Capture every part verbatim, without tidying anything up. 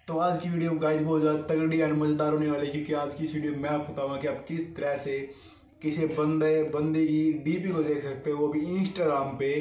तो आज की वीडियो गाइस बहुत ज़्यादा तगड़ी और मज़ेदार होने वाली है, क्योंकि आज की इस वीडियो में मैं आपको बताऊंगा कि आप किस तरह से किसी बंदे बंदे की डीपी को देख सकते हो, वो भी इंस्टाग्राम पे।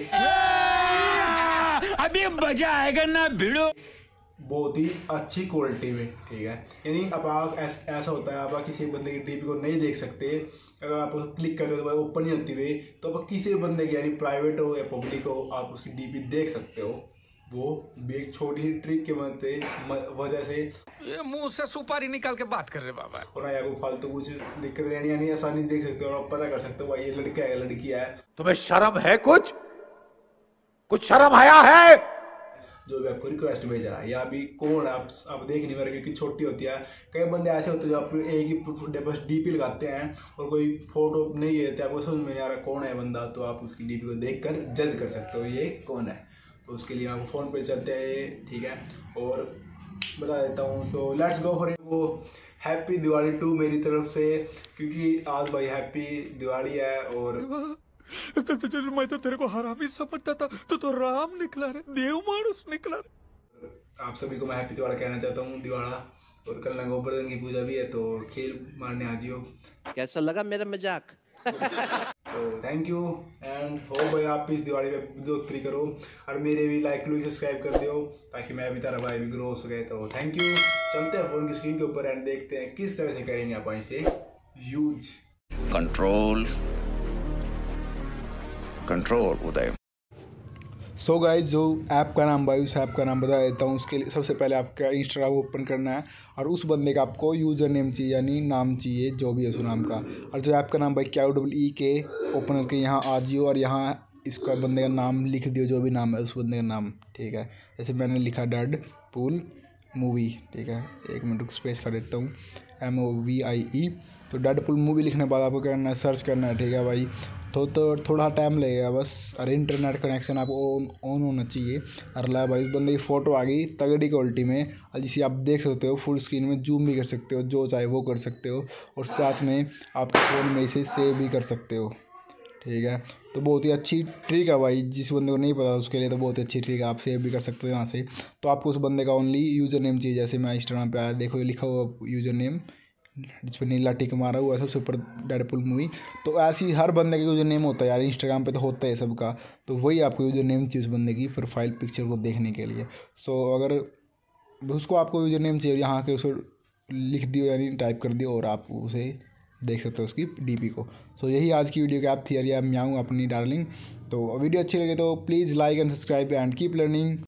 अभी मजा आएगा ना भिड़ो, बहुत ही अच्छी क्वालिटी में, ठीक है। यानी अब आप ऐस, ऐसा होता है, आप किसी बंदे की डीपी को नहीं देख सकते। अगर आप उसको क्लिक करते हो तो ओपन नहीं होती हुई, तो आप किसी बंदे की, यानी प्राइवेट हो या पब्लिक हो, आप उसकी डीपी देख सकते हो। वो भी एक छोटी ही ट्रिक के मदद वजह से। ये मुंह से सुपारी निकाल के बात कर रहे बाबा। और या को फालतू कुछ दिक्कत रहनी, यानी आसानी देख सकते हो और आप पता कर सकते हो भाई ये लड़का है लड़की है। तुम्हें शर्म है? कुछ कुछ शर्म आया है? जो भी आपको रिक्वेस्ट भेज रहा है या अभी कौन आप आप देख नहीं पा रहे, क्योंकि छोटी होती है। कई बंदे ऐसे होते हैं जो आप एक ही बस डीपी लगाते हैं और कोई फोटो नहीं देते, आपको समझ में नहीं आ रहा कौन है बंदा, तो आप उसकी डीपी को देख कर जज कर सकते हो ये कौन है। तो उसके लिए आपको फ़ोन पे चलते हैं, ठीक है, और बता देता हूँ। सो लेट्स गो फॉर वो हैप्पी दिवाली टू मेरी तरफ से, क्योंकि आज भाई हैप्पी दिवाली है। और मैं तो तेरे को हरामी समझता था, तो तो राम निकला रे, देव मानुस निकला रे। आप सभी को मैं हैप्पी दिवाली कहना चाहता हूँ, दिवाला। और कल ना गोवर्धन की पूजा भी है, तो खेल मारने आ जियो। कैसा लगा मेरा मजाक? तो थैंक यू एंड हो भाई, आप इस दिवाली पे दोस्ती करो और मेरे भी लाइक लो सब्सक्राइब कर दो, ताकि मैं भी तारा भाई भी ग्रो हो सके। तो थैंक यू। चलते हैं फोन की स्क्रीन के ऊपर एंड देखते हैं किस तरह से करेंगे आप इसे यूज। कंट्रोल कंट्रोल उदय। सो गाइज, जो ऐप का नाम भाई, उस ऐप का नाम बता देता हूँ। उसके लिए सबसे पहले आपका इंस्टाग्राम ओपन करना है और उस बंदे का आपको यूज़र नेम चाहिए, यानी नाम चाहिए जो भी है उस नाम का। और जो ऐप का नाम भाई क्या डबल ई के ओपन करके यहाँ आ जियो और यहाँ इसका बंदे का नाम लिख दियो, जो भी नाम है उस बंदे का नाम, ठीक है। जैसे मैंने लिखा डेड पूल मूवी, ठीक है। एक मिनट स्पेस कर देता हूँ, एम ओ वी आई ई। तो डेड पूल मूवी लिखने के बाद आपको करना है सर्च करना है, ठीक है भाई। तो तो थोड़ा टाइम लगेगा बस, और इंटरनेट कनेक्शन आपको ऑन ऑन होना चाहिए। और ला भाई उस बंदे की फ़ोटो आ गई तगड़ी क्वालिटी में, और जिसे आप देख सकते हो फुल स्क्रीन में, जूम भी कर सकते हो, जो चाहे वो कर सकते हो। और साथ में आपके फ़ोन में इसे सेव भी कर सकते हो, ठीक है। तो बहुत ही अच्छी ट्रिक है भाई, जिस बंदे को नहीं पता उसके लिए तो बहुत अच्छी ट्रिक है, आप सेव भी कर सकते हो यहाँ से। तो आपको उस बंदे का ओनली यूज़र नेम चाहिए। जैसे मैं इंस्टाग्राम पे आया, देखो ये लिखा हुआ यूज़र नेम, जिस पर नीला टिक मारा हुआ है सबसे ऊपर, डेडपुल मूवी। तो ऐसी हर बंदे का यूज़र नेम होता है यार, इंस्टाग्राम पे तो होता है सबका। तो वही आपको यूज़र नेम चाहिए उस बंदे की प्रोफाइल पिक्चर को देखने के लिए। सो अगर उसको आपको यूज़र नेम चाहिए, यहाँ के उसको लिख दियो, यानी टाइप कर दियो, और आप उसे देख सकते हो उसकी डीपी को। सो यही आज की वीडियो की आप थी, यार मैं आऊँ अपनी डार्लिंग। तो वीडियो अच्छी लगे तो please like and subscribe and keep learning.